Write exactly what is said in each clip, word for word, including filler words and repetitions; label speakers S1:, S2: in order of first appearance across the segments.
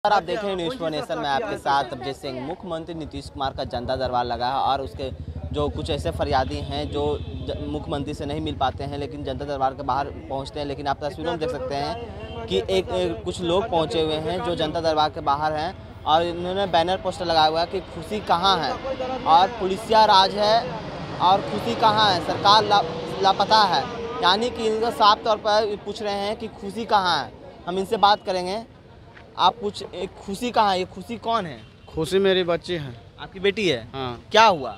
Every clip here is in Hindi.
S1: सर आप देख रहे हैं न्यूज़ फॉर नेशन में आपके साथ अभिजीत सिंह। मुख्यमंत्री नीतीश कुमार का जनता दरबार लगा है और उसके जो कुछ ऐसे फरियादी हैं जो मुख्यमंत्री से नहीं मिल पाते हैं लेकिन जनता दरबार के बाहर पहुंचते हैं। लेकिन आप तस्वीरों में देख सकते हैं कि एक, एक कुछ लोग पहुंचे हुए हैं जो जनता दरबार के बाहर हैं और इन्होंने बैनर पोस्टर लगाया हुआ है कि खुशी कहाँ है और पुलिसिया राज है और खुशी कहाँ है, सरकार ला, लापता है। यानी कि इनका साफ तौर पर पूछ रहे हैं कि खुशी कहाँ है। हम इनसे बात करेंगे। आप कुछ एक खुशी कहाँ है, ये खुशी कौन है?
S2: खुशी मेरी बच्ची है।
S1: आपकी बेटी है?
S2: हाँ।
S1: क्या हुआ?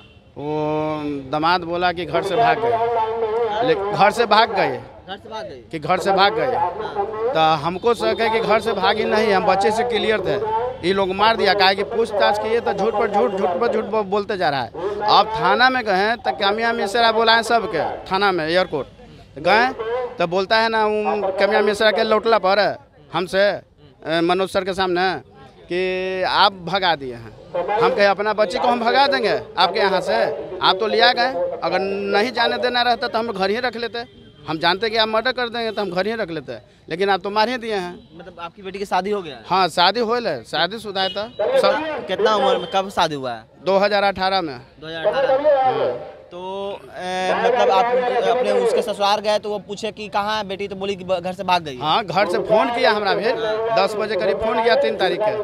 S2: वो दामाद बोला कि घर से भाग गए, घर से भाग गए
S1: घर से भाग गए
S2: कि घर से भाग गए। तो हमको शक है कि घर से भागी नहीं, हम बच्चे से क्लियर थे। ये लोग मार दिया, कहा कि पूछताछ किए तो झूठ पर झूठ झूठ पर झूठ बोलते जा रहा है। अब थाना में गए तो कामिया मिश्रा बुलाए सबके थाना में एयरपोर्ट गए तो बोलता है ना कामिया मिश्रा के लौटला पर हमसे मनोज सर के सामने कि आप भगा दिए हैं। हम कहे अपना बच्ची को हम भगा देंगे आपके यहाँ से, आप तो लिया गए। अगर नहीं जाने देना रहता तो हम घर ही रख लेते। हम जानते कि आप मर्डर कर देंगे तो हम घर ही रख लेते, लेकिन आप तो मार ही दिए हैं।
S1: मतलब आपकी बेटी की शादी हो गया है?
S2: हाँ शादी हो है, शादी शुदा है। तो सब
S1: कितना उम्र में, कब शादी हुआ है?
S2: दो हज़ार अठारह में।
S1: दो हज़ार अठारह। तो ए, मतलब आप अपने उसके ससुराल गए तो वो पूछे कि कहाँ है बेटी, तो बोली कि घर से भाग गई।
S2: हाँ घर से फोन किया हमरा भी, दस बजे करीब फोन किया तीन तारीख के,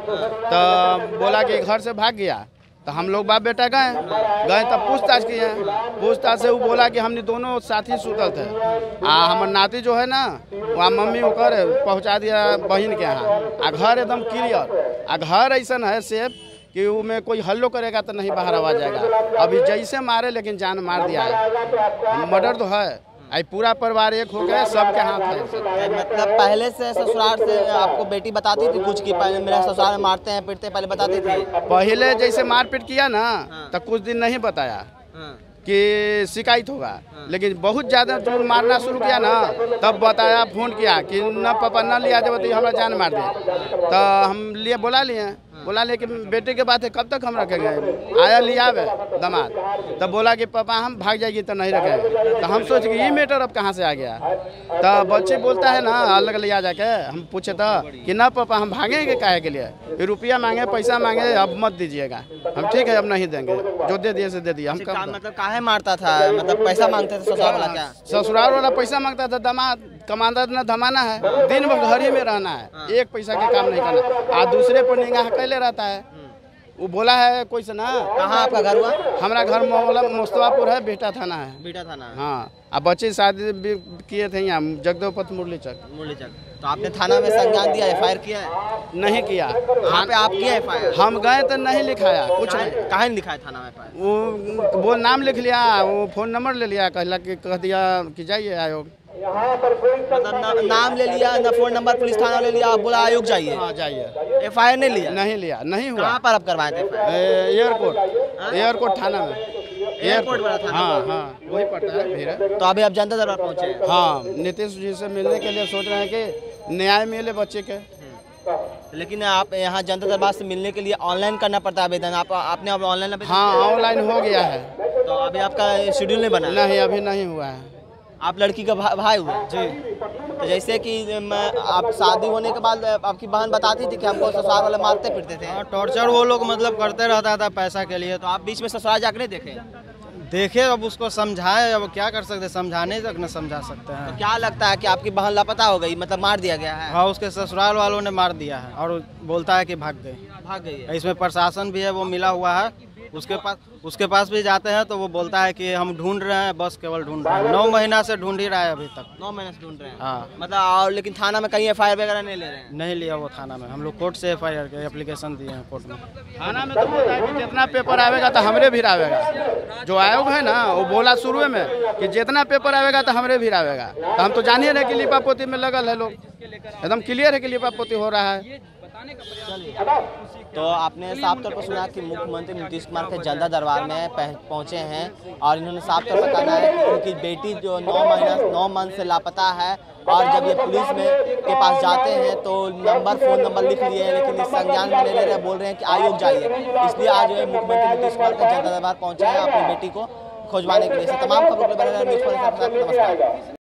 S2: तो बोला कि घर से भाग गया। तो हम लोग बाप बेटा गए गए तब पूछताछ किए। पूछताछ से वो बोला कि हमने दोनों साथी सुतल थे आ हमार नाती जो है ना वहाँ मम्मी ओकर पहुँचा दिया बहन के यहाँ। आ घर एकदम क्लियर, आ घर ऐसा है सेफ कि में कोई हल्लो करेगा तो नहीं बाहर आवा जाएगा। अभी जैसे मारे लेकिन जान मार दिया है। मर्डर तो है, आई पूरा परिवार एक हो गया, सबके हाथ है।
S1: मतलब पहले से ससुराल से आपको बेटी बताती थी कुछ कि पहले मेरा ससुराल में मारते हैं पीटते हैं, पहले बताती थी?
S2: पहले जैसे मारपीट किया ना तो कुछ दिन नहीं बताया कि शिकायत होगा, लेकिन बहुत ज़्यादा जो मारना शुरू किया ना तब बताया, फोन किया कि न पापा न लिया जब तो हमारा जान मार दे। तो हम लिए बुला लिए बोला लेकिन बेटे के बात है कब तक हम रखेंगे। आया लिया वे दामाद तब बोला कि पापा हम भाग जाएगी तो नहीं रखेंगे। तो हम सोच कि ये मैटर अब कहाँ से आ गया। तो बच्चे बोलता है ना अलग लिया जाके, हम पूछे तो कि ना पापा हम भागेंगे काहे के लिए, रुपया मांगे पैसा मांगे अब मत दीजिएगा। हम ठीक है अब नहीं देंगे, जो दे दिए से दे दिए। हम कब
S1: मतलब काहे मारता था, मतलब पैसा मांगते थे ससुराल वाला? क्या
S2: ससुराल वाला पैसा मांगता था? दामाद कमांडर न धमाना है, दिन भर घर ही में रहना है, एक पैसा के काम नहीं करना, आ दूसरे पर निगाह कैले रहता है। वो बोला है कोई से ना।
S1: कहाँ आपका घर हुआ?
S2: हमारा घर मुस्तफापुर है, बेटा थाना है।
S1: बेटा थाना है।
S2: हाँ अब बच्चे शादी भी किए थे यहाँ जगदेवपथ मुरली चक।
S1: मुरली चक। तो आपने थाना में संज्ञान दिया, एफ आई आर किया है?
S2: नहीं किया।
S1: यहाँ पे आप किया एफ आई आर?
S2: हम गए तो नहीं लिखाया कुछ नहीं।
S1: कहाँ नहीं लिखाया थाना में एफ आई आर?
S2: वो वो नाम लिख लिया, वो फोन नंबर ले लिया, कहला कि कह दिया कि जाइए आयोग।
S1: मतलब ना, नाम ले लिया ना, फोन नंबर पुलिस थाना ले लिया, आप बोला आयोग जाइए।
S2: हाँ जाइए।
S1: एफ आई आर नहीं लिया?
S2: नहीं लिया, नहीं हुआ।
S1: कहाँ पर आप करवाए थे?
S2: एयरपोर्ट, एयरपोर्ट थाना में।
S1: एयरपोर्ट वाला थाना?
S2: हाँ हाँ वही पड़ता है भीड़।
S1: तो अभी आप जनता दरबार पहुँचे हैं?
S2: हाँ नीतीश जी से मिलने के लिए सोच रहे हैं कि न्याय मिले बच्चे के।
S1: लेकिन आप यहाँ जनता दरबार से मिलने के लिए ऑनलाइन करना पड़ता है आवेदन, आप आपने अब ऑनलाइन?
S2: हाँ ऑनलाइन हो गया है।
S1: तो अभी आपका शेड्यूल नहीं बना?
S2: नहीं अभी नहीं हुआ है।
S1: आप लड़की का भा, भाई हुए?
S2: जी।
S1: तो जैसे कि मैं आप शादी होने के बाद आपकी बहन बताती थी कि हमको ससुराल वाले मारते पीटते थे,
S3: टॉर्चर वो लोग मतलब करते रहता था पैसा के लिए।
S1: तो आप बीच में ससुराल जाकर नहीं देखे?
S3: देखे, अब उसको समझाए, अब क्या कर सकते, समझाने तक न समझा सकते हैं।
S1: तो क्या लगता है कि आपकी बहन लापता हो गई, मतलब मार दिया गया है?
S3: हाँ उसके ससुराल वालों ने मार दिया है और बोलता है कि भाग गई।
S1: भाग गई है?
S3: इसमें प्रशासन भी है, वो मिला हुआ है उसके पास। उसके पास भी जाते हैं तो वो बोलता है कि हम ढूंढ रहे हैं, बस केवल ढूंढ रहे हैं। नौ महीना से ढूंढ ही रहा है अभी तक।
S1: नौ महीने से ढूंढ रहे हैं?
S3: हाँ
S1: मतलब और लेकिन थाना में कहीं एफ आई आर वगैरह नहीं ले रहे हैं?
S3: नहीं लिया वो थाना में, हम लोग कोर्ट से एफ आई आर के एप्लीकेशन दिए हैं कोर्ट में।
S2: थाना में तो बोलता है कि जितना पेपर आवेगा तो हमरे भी आवेगा। जो आयोग है ना वो बोला शुरू में कि जितना पेपर आवेगा तो हमरे भी आवेगा। तो हम तो जानिए रहे कि लिपापोती में लगल है लोग, एकदम क्लियर है कि लिपापोती हो रहा है।
S1: तो आपने साफ तौर पर सुना कि मुख्यमंत्री नीतीश कुमार के जनता दरबार में पहुंचे हैं और इन्होंने साफ तौर पर कहा है कि उनकी बेटी जो नौ महीना नौ मंथ से लापता है और जब ये पुलिस में के पास जाते हैं तो नंबर फोन नंबर लिख लिए हैं लेकिन इस संज्ञान में ले ले रहे, बोल रहे हैं कि आयोग जाइए। इसलिए आज मुख्यमंत्री नीतीश कुमार के जनता दरबार पहुँचे हैं अपनी बेटी को खोजवाने के लिए। तमाम खबरों के बारे में नमस्कार।